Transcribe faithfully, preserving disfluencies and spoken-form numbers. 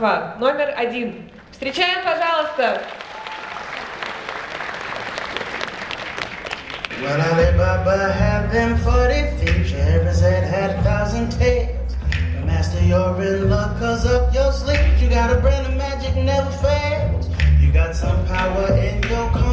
Номер один. Встречаем, пожалуйста. Well, Alibaba had them forty thieves, Scheherazade had a thousand tales. But master, you're in luck, cause up your sleeve, you got a brand of magic never fails. You got some power in your